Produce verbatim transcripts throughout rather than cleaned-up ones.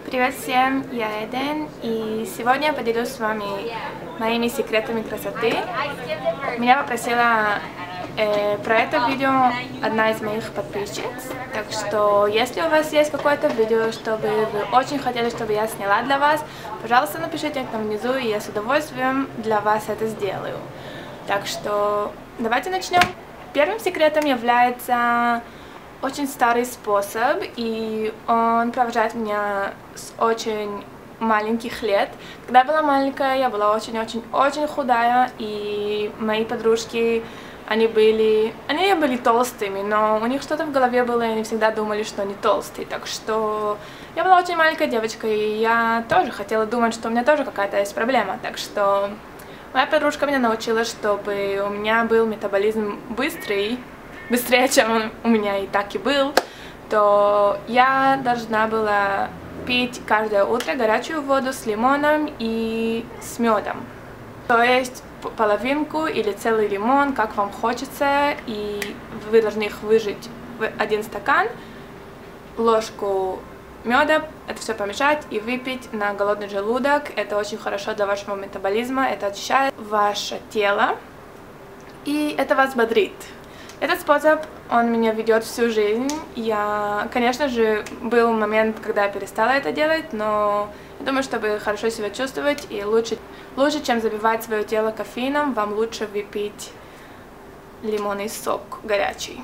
Привет всем, я Эден, и сегодня я поделюсь с вами моими секретами красоты. Меня попросила э, про это видео одна из моих подписчиц, так что если у вас есть какое-то видео, чтобы вы очень хотели, чтобы я сняла для вас, пожалуйста, напишите это внизу, и я с удовольствием для вас это сделаю. Так что давайте начнем. Первым секретом является очень старый способ, и он провожает меня с очень маленьких лет. Когда я была маленькая, я была очень-очень-очень худая, и мои подружки, они были, они были толстыми, но у них что-то в голове было, и они всегда думали, что они толстые. Так что я была очень маленькая девочка, и я тоже хотела думать, что у меня тоже какая-то есть проблема. Так что моя подружка меня научила, чтобы у меня был метаболизм быстрый, быстрее, чем он у меня и так и был, то я должна была пить каждое утро горячую воду с лимоном и с медом. То есть половинку или целый лимон, как вам хочется, и вы должны их выжать в один стакан, ложку меда, это все помешать и выпить на голодный желудок. Это очень хорошо для вашего метаболизма, это очищает ваше тело, и это вас бодрит. Этот способ, он меня ведет всю жизнь. Я, конечно же, был момент, когда я перестала это делать, но я думаю, чтобы хорошо себя чувствовать и лучше, лучше, чем забивать свое тело кофеином, вам лучше выпить лимонный сок горячий.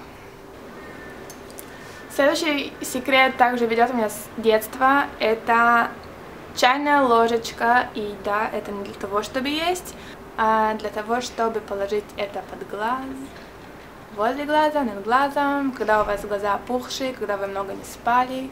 Следующий секрет также ведет меня с детства. Это чайная ложечка, и да, это не для того, чтобы есть, а для того, чтобы положить это под глаз. Возле глаза, над глазом, когда у вас глаза опухшие, когда вы много не спали.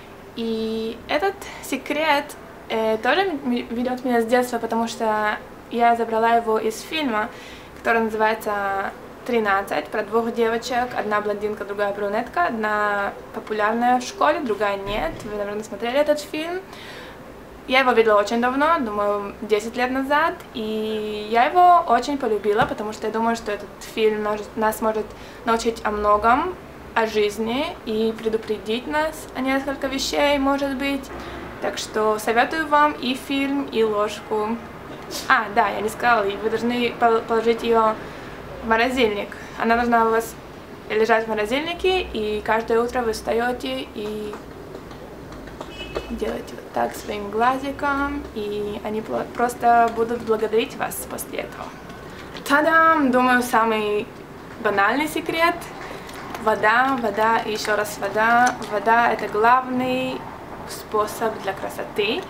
И этот секрет э, тоже ведет меня с детства, потому что я забрала его из фильма, который называется тринадцать, про двух девочек. Одна блондинка, другая брюнетка. Одна популярная в школе, другая нет. Вы, наверное, смотрели этот фильм. Я его видела очень давно, думаю, десять лет назад, и я его очень полюбила, потому что я думаю, что этот фильм нас может научить о многом, о жизни и предупредить нас о несколько вещей, может быть. Так что советую вам и фильм, и ложку. А, да, я не сказала, вы должны положить ее в морозильник. Она должна у вас лежать в морозильнике, и каждое утро вы встаете и делайте вот так своим глазиком, и они просто будут благодарить вас после этого. Та-дам! Думаю, самый банальный секрет. Вода, вода и еще раз вода. Вода — это главный способ для красоты.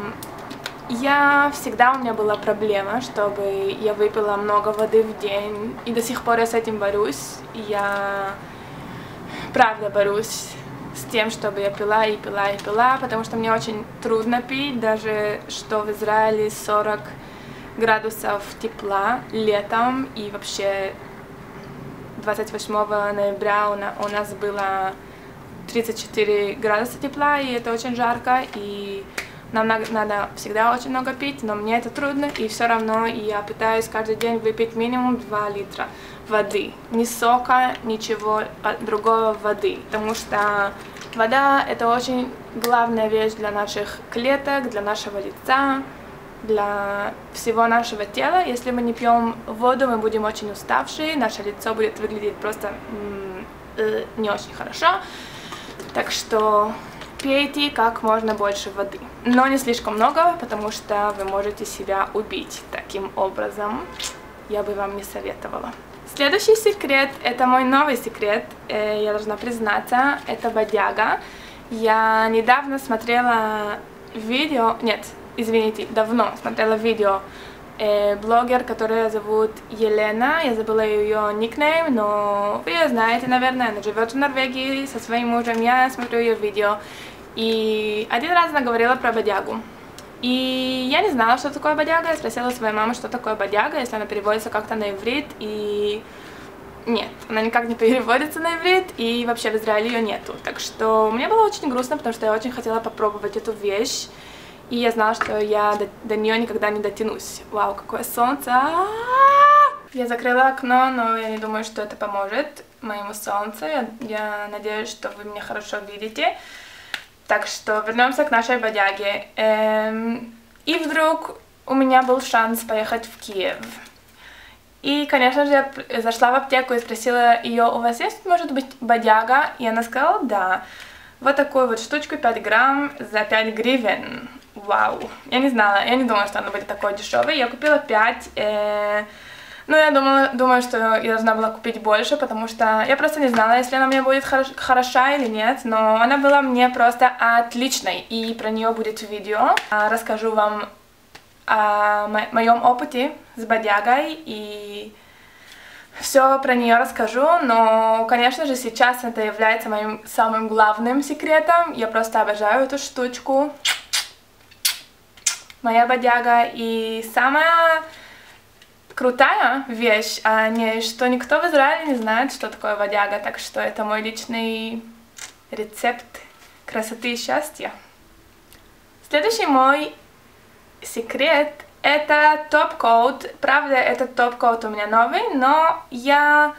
Я всегда, у меня была проблема, чтобы я выпила много воды в день, и до сих пор я с этим борюсь. Я правда борюсь с тем, чтобы я пила и пила и пила, потому что мне очень трудно пить, даже что в Израиле сорок градусов тепла летом, и вообще двадцать восьмого ноября у нас было тридцать четыре градуса тепла, и это очень жарко, и нам надо всегда очень много пить, но мне это трудно, и все равно я пытаюсь каждый день выпить минимум два литра воды. Ни сока, ничего другого воды, потому что вода — это очень главная вещь для наших клеток, для нашего лица, для всего нашего тела. Если мы не пьем воду, мы будем очень уставшие, наше лицо будет выглядеть просто э, не очень хорошо. Так что пейте как можно больше воды, но не слишком много, потому что вы можете себя убить таким образом. Я бы вам не советовала. Следующий секрет, это мой новый секрет, э, я должна признаться, это бодяга. Я недавно смотрела видео, нет, извините, давно смотрела видео э, блогер, которая зовут Елена, я забыла ее никнейм, но вы ее знаете, наверное, она живет в Норвегии со своим мужем, я смотрю ее видео. И один раз она говорила про бодягу. И я не знала, что такое бодяга, я спросила свою маму, что такое бодяга, если она переводится как-то на иврит, и нет, она никак не переводится на иврит, и вообще в Израиле ее нету. Так что мне было очень грустно, потому что я очень хотела попробовать эту вещь, и я знала, что я до, до нее никогда не дотянусь. Вау, какое солнце! А-а-а! Я закрыла окно, но я не думаю, что это поможет моему солнцу. Я, я надеюсь, что вы меня хорошо видите. Так что вернемся к нашей бодяге. Эм, и вдруг у меня был шанс поехать в Киев. И, конечно же, я зашла в аптеку и спросила ее: у вас есть, может быть, бодяга? И она сказала: да. Вот такую вот штучку, пять грамм за пять гривен. Вау. Я не знала, я не думала, что она будет такой дешевой. Я купила пять. Э, ну, я думала, думаю, что я должна была купить больше, потому что я просто не знала, если она мне будет хорош, хороша или нет. Но она была мне просто отличной. И про нее будет видео. Расскажу вам о моем опыте с бодягой и все про нее расскажу, но, конечно же, сейчас это является моим самым главным секретом. Я просто обожаю эту штучку. Моя бодяга. И самая крутая вещь о ней, что никто в Израиле не знает, что такое бодяга, так что это мой личный рецепт красоты и счастья. Следующий мой секрет — это топ-коут. Правда, этот топ-коут у меня новый, но я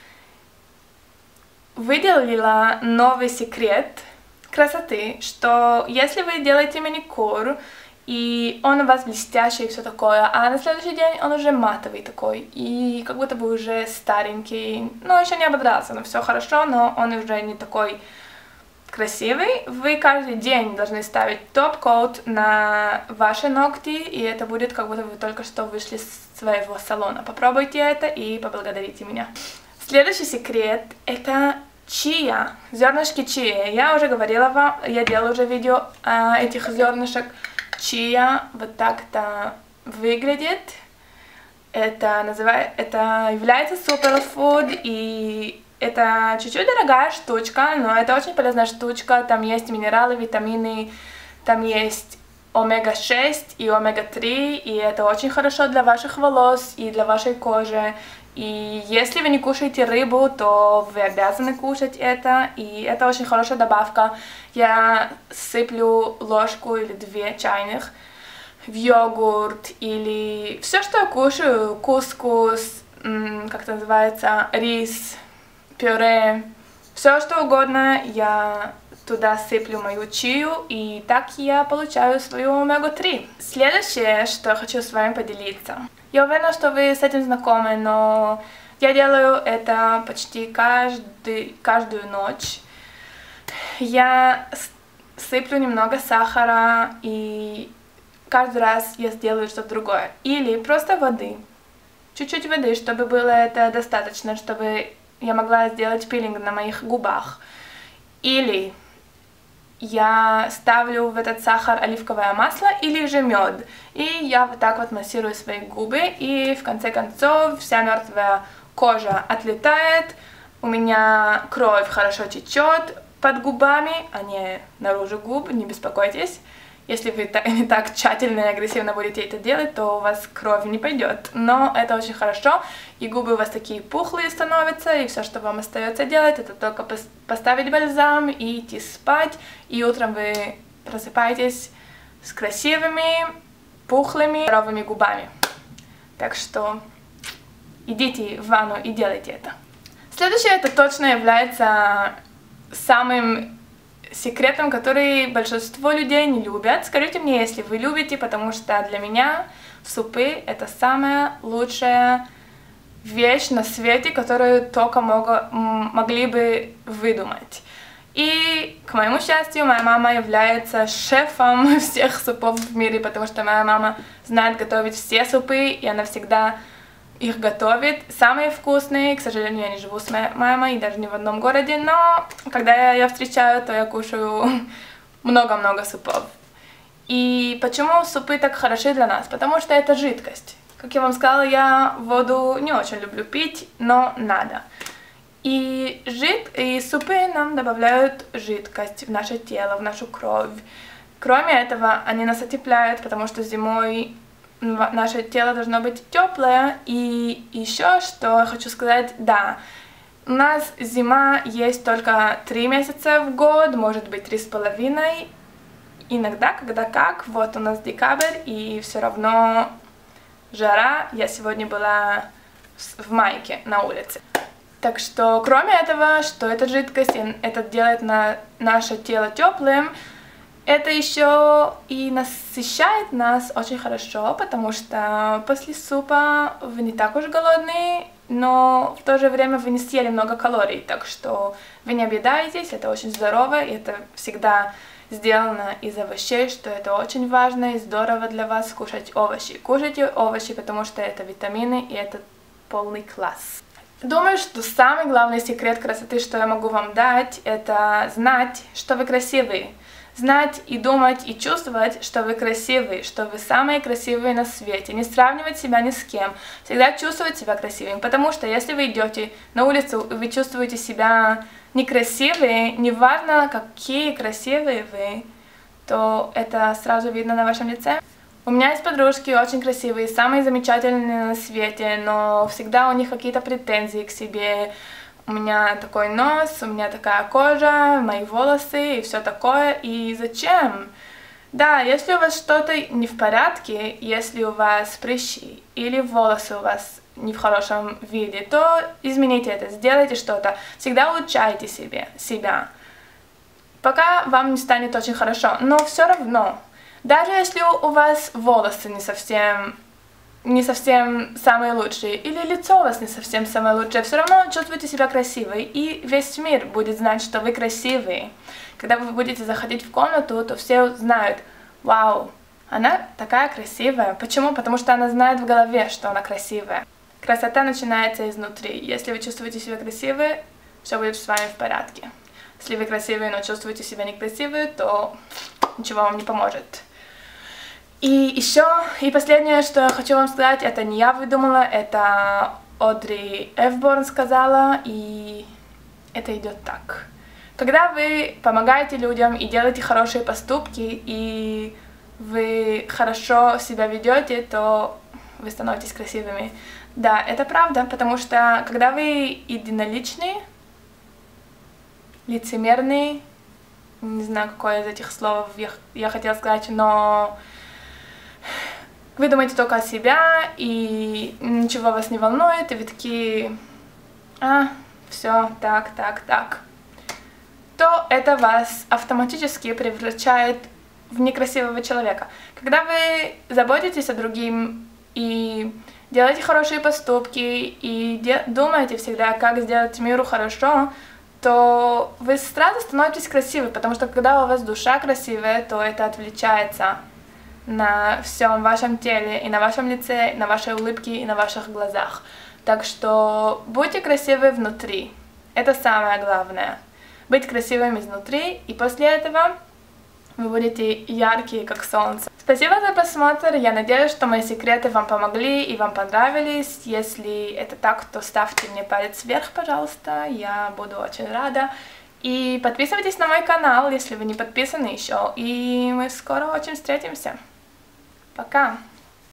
выделила новый секрет красоты, что если вы делаете маникюр, и он у вас блестящий и все такое, а на следующий день он уже матовый такой, и как будто бы уже старенький, ну, еще не ободрался, но все хорошо, но он уже не такой красивый, вы каждый день должны ставить топ-коут на ваши ногти, и это будет как будто вы только что вышли с своего салона. Попробуйте это и поблагодарите меня. Следующий секрет — это чиа, зернышки чиа. Я уже говорила вам, я делала уже видео о этих зернышек. Чиа вот так-то выглядит. Это называется, это является суперфуд, и это чуть-чуть дорогая штучка, но это очень полезная штучка. Там есть минералы, витамины, там есть омега шесть и омега три, и это очень хорошо для ваших волос и для вашей кожи. И если вы не кушаете рыбу, то вы обязаны кушать это, и это очень хорошая добавка. Я сыплю ложку или две чайных в йогурт или все, что я кушаю, кускус, как это называется, рис, пюре, все что угодно, я туда сыплю мою чию, и так я получаю свою омегу три. Следующее, что я хочу с вами поделиться. Я уверена, что вы с этим знакомы, но я делаю это почти каждый, каждую ночь. Я сыплю немного сахара, и каждый раз я сделаю что-то другое. Или просто воды. Чуть-чуть воды, чтобы было это достаточно, чтобы я могла сделать пилинг на моих губах. Или я ставлю в этот сахар оливковое масло или же мед. И я вот так вот массирую свои губы, и в конце концов вся мертвая кожа отлетает, у меня кровь хорошо течет под губами, а не наружу губ, не беспокойтесь. Если вы не так тщательно и агрессивно будете это делать, то у вас кровь не пойдет. Но это очень хорошо, и губы у вас такие пухлые становятся, и все, что вам остается делать, это только поставить бальзам и идти спать, и утром вы просыпаетесь с красивыми, пухлыми, здоровыми губами. Так что идите в ванну и делайте это. Следующее, это точно является самым секретом, который большинство людей не любят. Скажите мне, если вы любите, потому что для меня супы — это самая лучшая вещь на свете, которую только мог, могли бы выдумать. И, к моему счастью, моя мама является шефом всех супов в мире, потому что моя мама знает готовить все супы, и она всегда их готовит. Самые вкусные, к сожалению, я не живу с моей мамой, и даже не в одном городе, но когда я ее встречаю, то я кушаю много-много супов. И почему супы так хороши для нас? Потому что это жидкость. Как я вам сказала, я воду не очень люблю пить, но надо. И, жид... и супы нам добавляют жидкость в наше тело, в нашу кровь. Кроме этого, они нас отепляют, потому что зимой наше тело должно быть теплое. И еще что я хочу сказать, да, у нас зима есть только три месяца в год, может быть три с половиной. Иногда, когда как, вот у нас декабрь, и все равно жара. Я сегодня была в майке на улице. Так что, кроме этого, что эта жидкость, это делает на наше тело теплым, Это еще и насыщает нас очень хорошо, потому что после супа вы не так уж голодные, но в то же время вы не съели много калорий, так что вы не объедаетесь, это очень здорово, и это всегда сделано из овощей, что это очень важно и здорово для вас кушать овощи. Кушайте овощи, потому что это витамины и это полный класс. Думаю, что самый главный секрет красоты, что я могу вам дать, это знать, что вы красивые. Знать и думать и чувствовать, что вы красивые, что вы самые красивые на свете. Не сравнивать себя ни с кем. Всегда чувствовать себя красивым. Потому что если вы идете на улицу и вы чувствуете себя некрасивые, неважно, какие красивые вы, то это сразу видно на вашем лице. У меня есть подружки очень красивые, самые замечательные на свете, но всегда у них какие-то претензии к себе. У меня такой нос, у меня такая кожа, мои волосы и все такое. И зачем? Да, если у вас что-то не в порядке, если у вас прыщи или волосы у вас не в хорошем виде, то измените это, сделайте что-то. Всегда улучшайте себе, себя, пока вам не станет очень хорошо. Но все равно, даже если у вас волосы не совсем... не совсем самые лучшие, или лицо у вас не совсем самое лучшее, все равно чувствуйте себя красивой, и весь мир будет знать, что вы красивые. Когда вы будете заходить в комнату, то все знают: вау, она такая красивая. Почему? Потому что она знает в голове, что она красивая. Красота начинается изнутри. Если вы чувствуете себя красивой, все будет с вами в порядке. Если вы красивые, но чувствуете себя некрасивой, то ничего вам не поможет. И еще, и последнее, что я хочу вам сказать, это не я выдумала, это Одри Хепберн сказала, и это идет так. Когда вы помогаете людям и делаете хорошие поступки, и вы хорошо себя ведете, то вы становитесь красивыми. Да, это правда, потому что когда вы единоличные, лицемерные, не знаю, какое из этих слов я, я хотела сказать, но... вы думаете только о себя, и ничего вас не волнует, и вы такие: а, все, так, так, так, то это вас автоматически превращает в некрасивого человека. Когда вы заботитесь о другим и делаете хорошие поступки, и думаете всегда, как сделать миру хорошо, то вы сразу становитесь красивы, потому что когда у вас душа красивая, то это отвлекается на всем вашем теле, и на вашем лице, и на вашей улыбке, и на ваших глазах. Так что будьте красивы внутри. Это самое главное. Быть красивым изнутри, и после этого вы будете яркие, как солнце. Спасибо за просмотр. Я надеюсь, что мои секреты вам помогли и вам понравились. Если это так, то ставьте мне палец вверх, пожалуйста. Я буду очень рада. И подписывайтесь на мой канал, если вы не подписаны еще. И мы скоро очень встретимся. Пока!